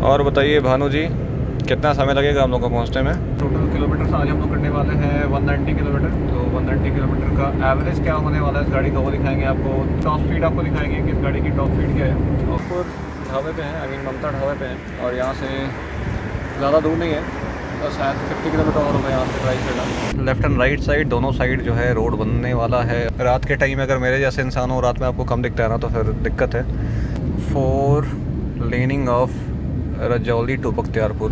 और बताइए भानु जी, कितना समय लगेगा हम लोग को पहुँचने में? टोटल किलोमीटर आज हम लोग करने वाले हैं 190 किलोमीटर। तो 190 किलोमीटर का एवरेज क्या होने वाला है इस गाड़ी का वो दिखाएंगे आपको। टॉप स्पीड आपको दिखाएंगे कि इस गाड़ी की टॉप स्पीड क्या है। और ढाबे पे हैं, आई मीन ममता ढाबे पे हैं और यहाँ से ज़्यादा दूर नहीं है, तो शायद 50 किलोमीटर और होगा यहाँ से ड्राइव करना। लेफ्ट एंड राइट साइड दोनों साइड जो है रोड बनने वाला है। रात के टाइम अगर मेरे जैसे इंसान हो, रात में आपको कम दिखता है ना, तो फिर दिक्कत है। 4 laning of Rajauli to Bakhtiyarpur.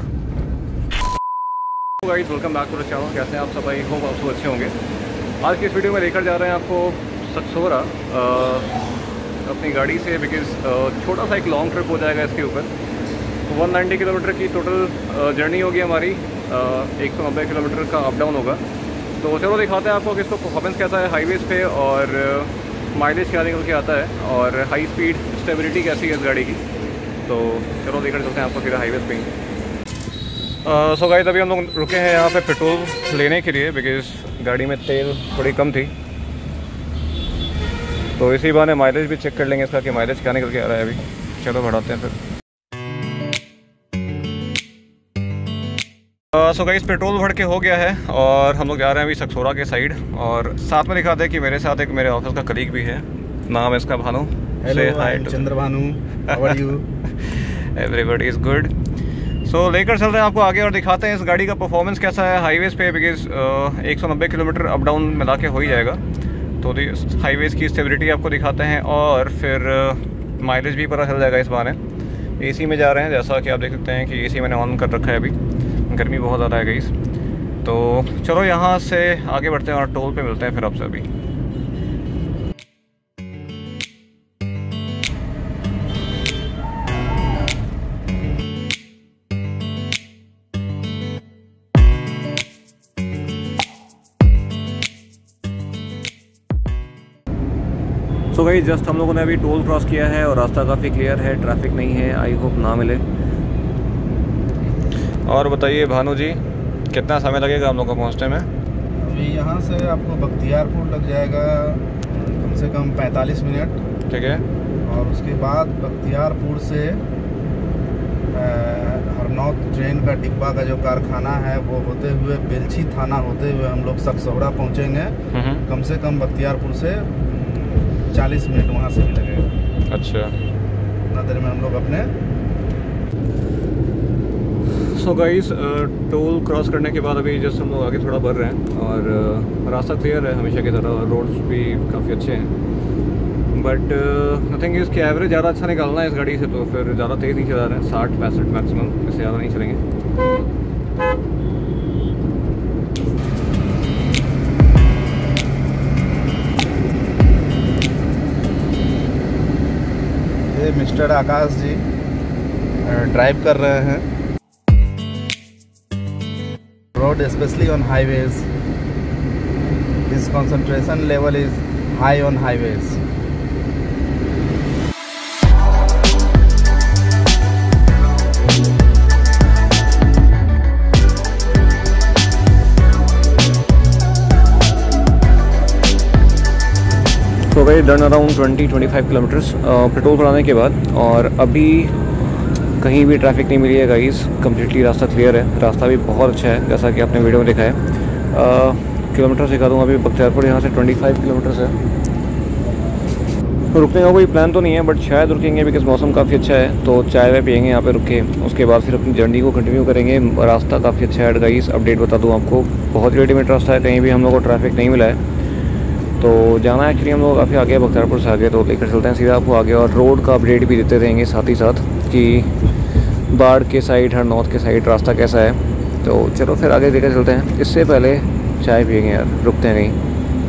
Guys welcome back to the channel. कैसे हैं आप सब? आई होप आप सब अच्छे होंगे। आज की इस वीडियो में लेकर जा रहे हैं आपको सकसोरा अपनी गाड़ी से, बिकॉज छोटा सा एक लॉन्ग ट्रिप हो जाएगा इसके ऊपर। 190 किलोमीटर की टोटल जर्नी होगी हमारी। 190 किलोमीटर का अप डाउन होगा। तो चलो दिखाते हैं आपको कि इसको परफॉर्मेंस कैसा है हाईवेज़ पे और माइलेज क्या निकल के आता है और हाई स्पीड स्टेबिलिटी कैसी है इस गाड़ी की। तो चलो लेकर चलते हैं आपको फिर हाईवेज़ पे ही। सो गाइस अभी हम लोग रुके हैं यहाँ पे पेट्रोल लेने के लिए, बिकॉज गाड़ी में तेल थोड़ी कम थी। तो इसी बहाने माइलेज भी चेक कर लेंगे इसका कि माइलेज क्या निकल के आ रहा है अभी। चलो बढ़ाते हैं फिर। सो गाइस पेट्रोल भर के हो गया है और हम लोग जा रहे हैं अभी सकसोरा के साइड। और साथ में दिखाते हैं कि मेरे साथ एक मेरे ऑफिस का कलीग भी है, नाम है इसका Bhanu. Hello Chandra Bhanu, how are you? Everybody is good. So लेकर चल रहे हैं आपको आगे और दिखाते हैं इस गाड़ी का परफॉर्मेंस कैसा है हाईवेज़ पे, बिकॉज 190 किलोमीटर अप डाउन मिला के हो ही जाएगा। तो हाईवेज़ की स्टेबिलिटी आपको दिखाते हैं और फिर माइलेज भी पता चल जाएगा इस बारे। एसी में जा रहे हैं, जैसा कि आप देख सकते हैं कि एसी मैंने ऑन कर रखा है अभी। गर्मी बहुत ज़्यादा है गाइस। तो चलो यहाँ से आगे बढ़ते हैं और टोल पे मिलते हैं फिर आपसे अभी। सो गाइस जस्ट हम लोगों ने अभी टोल क्रॉस किया है और रास्ता काफ़ी क्लियर है, ट्रैफिक नहीं है। आई होप ना मिले। और बताइए भानु जी, कितना समय लगेगा हम लोग को पहुँचने में? अभी यहाँ से आपको बख्तियारपुर लग जाएगा कम से कम 45 मिनट। ठीक है। और उसके बाद बख्तियारपुर से हरनौत ट्रेन का डिब्बा का जो कारखाना है वो होते हुए बेलछी थाना होते हुए हम लोग सकसोरा पहुँचेंगे। कम से कम बख्तियारपुर से 40 मिनट वहाँ से भी लगेगा। अच्छा, इतना देर में हम लोग अपने। सो गाइस टोल क्रॉस करने के बाद अभी जस्ट हम लोग आगे थोड़ा बढ़ रहे हैं और रास्ता क्लियर है हमेशा की तरह, रोड्स भी काफ़ी अच्छे हैं। बट नथिंग इसकी एवरेज ज़्यादा अच्छा निकालना है इस गाड़ी से, तो फिर ज़्यादा तेज़ नहीं चला रहे हैं। 60-65 मैक्सिमम, इससे ज़्यादा नहीं चलेंगे। ये मिस्टर आकाश जी ड्राइव कर रहे हैं। Road, especially on highways, his concentration level is high on highways. तो भाई डन अराउंड 20-25 किलोमीटर्स पेट्रोल भराने के बाद, और अभी कहीं भी ट्रैफिक नहीं मिली है गाइस। कम्प्लीटली रास्ता क्लियर है, रास्ता भी बहुत अच्छा है जैसा कि आपने वीडियो में देखा है। किलोमीटर सिखा दूँ अभी बख्तियारपुर यहाँ से 25 किलोमीटर्स है। रुकने का कोई प्लान तो नहीं है, बट शायद रुकेंगे बिकॉज मौसम काफ़ी अच्छा है। तो चाय वाय पियेंगे यहाँ पे रुक के, उसके बाद फिर अपनी जर्नी को कंटिन्यू करेंगे। रास्ता काफ़ी अच्छा है गाइस, अपडेट बता दूँ आपको। बहुत रेडीमेड रास्ता है, कहीं भी हम लोग को ट्रैफिक नहीं मिला है। तो जाना एक्चुअली हम लोग काफ़ी आगे बख्तियारपुर से आगे, तो लेकर चलते हैं सीधा आपको आगे। और रोड का अपडेट भी देते रहेंगे साथ ही साथ कि बाढ़ के साइड, हरनौत के साइड रास्ता कैसा है। तो चलो फिर आगे लेकर चलते हैं। इससे पहले चाय पियेंगे यार, रुकते हैं नहीं।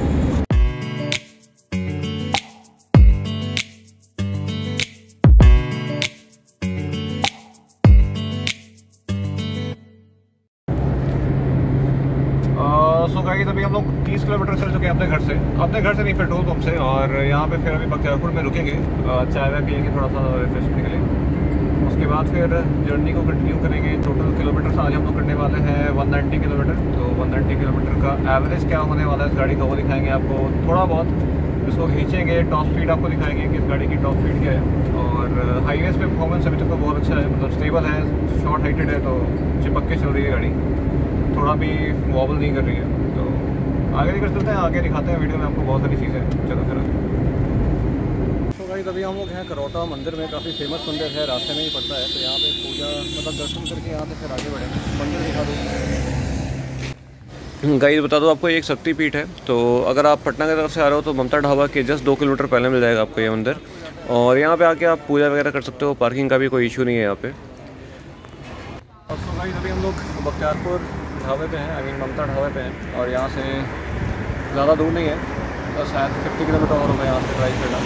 सो गाइस अभी हम लोग 30 किलोमीटर चल चुके हैं अपने घर से नहीं, पेट्रोल पंप से। और यहाँ पे फिर अभी बख्तियारपुर में रुकेंगे, चाय वाय पियेंगे, थोड़ा सा रिफ्रेशमेंट के लिए। उसके बाद फिर जर्नी को कंटिन्यू करेंगे। टोटल किलोमीटर आज हम लोग करने वाले हैं 190 किलोमीटर। तो 190 किलोमीटर का एवरेज क्या होने वाला है इस गाड़ी का वो दिखाएंगे आपको। थोड़ा बहुत इसको खींचेंगे, टॉप स्पीड आपको दिखाएंगे कि इस गाड़ी की टॉप स्पीड क्या है। और हाईवेज पे परफॉर्मेंस अभी तक तो बहुत अच्छा है, मतलब स्टेबल है, शॉर्ट हाइटेड है, तो चिपक के चल रही है गाड़ी, थोड़ा भी वॉबल नहीं कर रही है। तो आगे निकल चलते हैं, आगे दिखाते हैं वीडियो में आपको बहुत सारी चीज़ें। चलो फिर तो गाइस अभी हम लोग हैं करौटा मंदिर में, काफ़ी फेमस मंदिर है, रास्ते में ही पड़ता है। तो यहाँ पे पूजा मतलब दर्शन करके यहाँ से फिर आगे बढ़ेंगे। मंदिर दिखा दूँ गाइस, बता दो आपको, एक शक्तिपीठ है। तो अगर आप पटना की तरफ से आ रहे हो तो ममता ढाबा के जस्ट 2 किलोमीटर पहले मिल जाएगा आपको ये मंदिर। और यहाँ पे आके आप पूजा वगैरह कर सकते हो, पार्किंग का भी कोई इशू नहीं है यहाँ पे। तो गाइस अभी हम लोग बख्तियारपुर ढाबे पे हैं, आई मीन ममता ढाबे पे हैं। और यहाँ से ज़्यादा दूर नहीं है, बस शायद 50 किलोमीटर और होगा यहाँ से ड्राइव करना।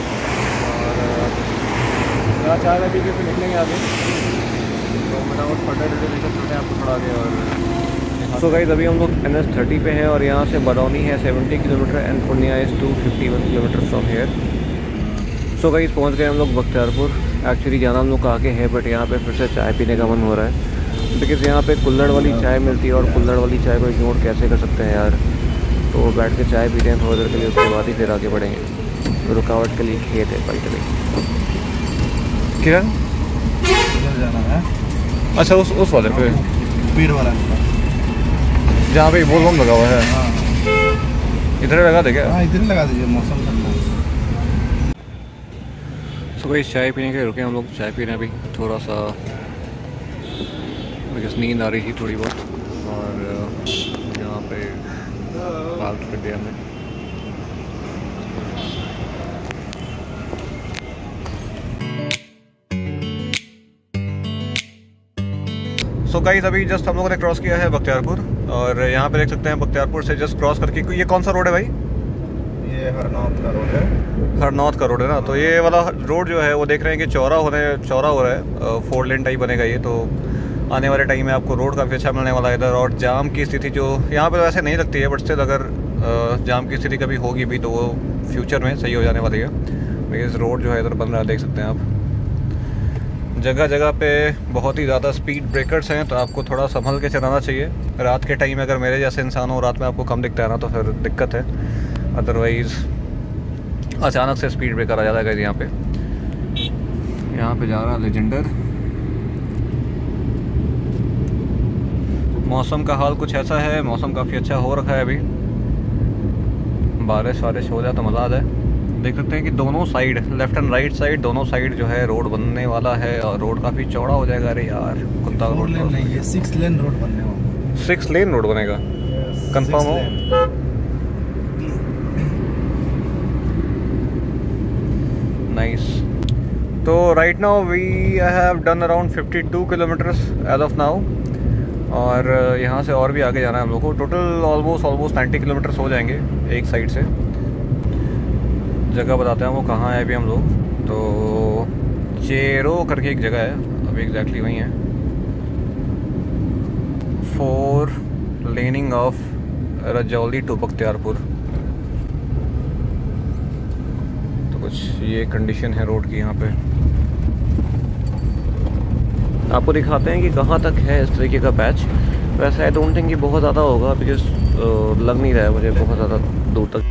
और यहाँ चाय में पी के फिर निकलेंगे आगे, तो विदाउट फर्दर डिले लेकर चलते हैं आपको थोड़ा आगे। और सो गाइस अभी हम लोग NH 30 पे हैं और यहाँ से बरौनी है 70 kilometre and Purnia is 251 kilometre from here. So guys पहुँच गए हम लोग बख्तियारपुर। एक्चुअली जाना हम लोग का आगे है, बट यहाँ पे फिर से चाय पीने का मन हो रहा है, बिकॉज़ यहाँ पे कुल्हड़ वाली चाय मिलती है। और कुल्हड़ वाली चाय को इग्नोर कैसे कर सकते हैं यार। तो बैठ के चाय पीते हैं थोड़ी देर के लिए, उसके बाद ही फिर आगे बढ़ेंगे। रुकावट के लिए खेत है बाइक के। किरण जाना है, अच्छा उस वाले पे पीर वाला जहाँ पे बोल बम लगा हुआ है। हाँ इधर लगा दे क्या? हाँ इधर लगा दीजिए, मौसम ठंडा। सुबह इस चाय पीने के लिए रुके हम लोग, चाय पीने अभी थोड़ा सा, बिकॉज नींद आ रही थी थोड़ी बहुत। और यहाँ पे फालतू कर दिया हमने। सो गाइस अभी जस्ट हम लोगों ने क्रॉस किया है बख्तियारपुर। और यहाँ पे देख सकते हैं बख्तियारपुर से जस्ट क्रॉस करके, ये कौन सा रोड है भाई? ये हरनौत का रोड है। हरनौत का रोड है ना। तो ये वाला रोड जो है वो देख रहे हैं कि चौड़ा हो रहा है, 4 लेन टाइप बनेगा ये। तो आने वाले टाइम में आपको रोड काफ़ी अच्छा मिलने वाला है इधर। और जाम की स्थिति जो यहाँ पे वैसे नहीं लगती है, बट स्टिल अगर जाम की स्थिति कभी होगी भी तो वो फ्यूचर में सही हो जाने वाली है। बिकॉज रोड जो है इधर बन रहा है, देख सकते हैं आप। जगह जगह पे बहुत ही ज़्यादा स्पीड ब्रेकर्स हैं, तो आपको थोड़ा संभल के चलाना चाहिए। रात के टाइम अगर मेरे जैसे इंसान हो, रात में आपको कम दिखता है ना, तो फिर दिक्कत है। अदरवाइज़ अचानक से स्पीड ब्रेकर आ जाता है यहाँ पे जा रहा है लेजेंडर। मौसम का हाल कुछ ऐसा है, मौसम काफ़ी अच्छा हो रखा है अभी। बारिश हो जाए तो मज़ा आ जाए। देख सकते हैं कि दोनों side, left and right side, दोनों साइड जो है रोड बनने वाला है। और रोड काफ़ी चौड़ा हो जाएगा। अरे यार कुत्ता रोड नहीं, ये 6 लेन रोड बनने वाला। 6 लेन रोड बनेगा, कंफर्म हो? नाइस। तो right now we have done around 52 kilometres as of now. और यहाँ से और भी आगे जाना है हम लोग को। टोटल ऑलमोस्ट 90 किलोमीटर्स हो जाएंगे एक साइड से। जगह बताते हैं वो कहाँ है अभी हम लोग। तो चेरो करके एक जगह है, अभी एग्जैक्टली वहीं है। 4 laning of Rajauli to Bakhtiyarpur. तो कुछ ये कंडीशन है रोड की यहाँ पे। आपको दिखाते हैं कि कहाँ तक है इस तरीके का पैच। वैसे आई डोंट थिंक कि बहुत ज़्यादा होगा, बिकॉज लग नहीं रहा है मुझे बहुत ज़्यादा दूर तक।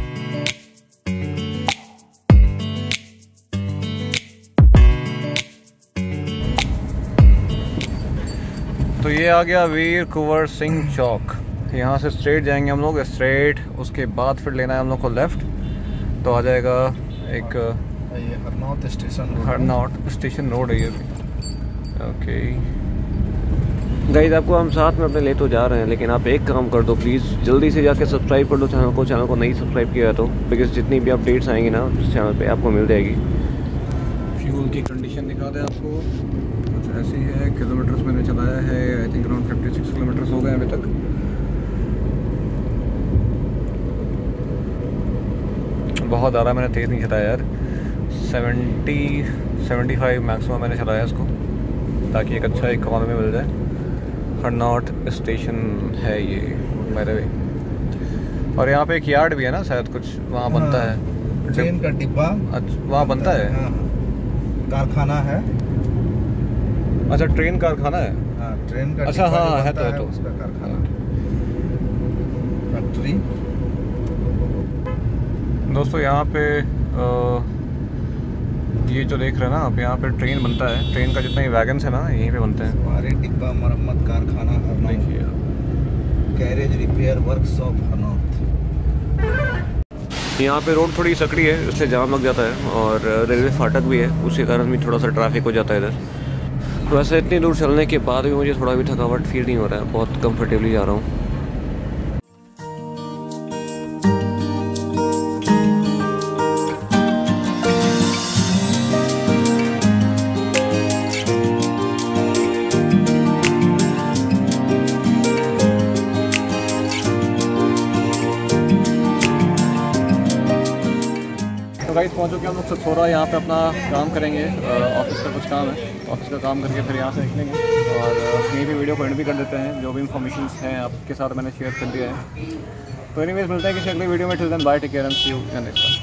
तो ये आ गया वीर कुंवर सिंह चौक। यहाँ से स्ट्रेट जाएंगे हम लोग, स्ट्रेट। उसके बाद फिर लेना है हम लोग को लेफ़्ट, तो आ जाएगा एक ये Harnaut station road. Harnaut station road है ये। ओके गाइस आपको हम साथ में अपने ले तो जा रहे हैं, लेकिन आप एक काम कर दो प्लीज़, जल्दी से जाके सब्सक्राइब कर दो चैनल को नहीं सब्सक्राइब किया है तो, बिकॉज जितनी भी अपडेट्स आएंगी ना इस चैनल पे आपको मिल जाएगी। फ्यूल की कंडीशन दिखा दें आपको, कुछ ऐसी है। किलोमीटर्स मैंने चलाया है आई थिंक अराउंड 56 किलोमीटर्स हो गए अभी तक। बहुत ज़्यादा मैंने तेज़ नहीं चलाया यार, 70-75 मैक्सिमम मैंने चलाया इसको, ताकि एक अच्छा इकोनॉमी मिल जाए। हरनौत स्टेशन है ये बाय द वे। और यहाँ पे एक यार्ड भी है ना शायद, कुछ वहाँ बनता है ट्रेन का डिब्बा। अच्छा वहाँ बनता है। हाँ, कारखाना है। अच्छा ट्रेन कारखाना है। हाँ ट्रेन का। अच्छा हाँ है तो उसका कारखाना, फैक्ट्री। दोस्तों यहाँ पे ये जो देख रहे हैं ना आप, यहाँ पे ट्रेन बनता है, ट्रेन का जितना ही वैगन्स है ना यहीं पे बनते हैं। सवारी डिब्बा मरम्मत कारखाना हरनौत, देखिए गैरेज रिपेयर वर्कशॉप हरनौत। यहाँ पे रोड थोड़ी सकड़ी है इसलिए जाम लग जाता है, और रेलवे फाटक भी है, उसके कारण भी थोड़ा सा ट्रैफिक हो जाता है इधर। तो वैसे इतनी दूर चलने के बाद भी मुझे थोड़ा भी थकावट फील नहीं हो रहा है, बहुत कंफर्टेबली जा रहा हूँ। गाइस पहुँच चुके हम लोग सतसोरा। यहाँ पे अपना काम करेंगे, ऑफिस का कुछ काम है, ऑफिस का काम करके फिर यहाँ से निकलेंगे और यहीं पे वीडियो को एंड भी कर देते हैं। जो भी इन्फॉर्मेशन हैं आपके साथ मैंने शेयर कर दिया है। तो एनीवेज मिलते हैं किसी अगले वीडियो में। Till then bye, take care and see you next time.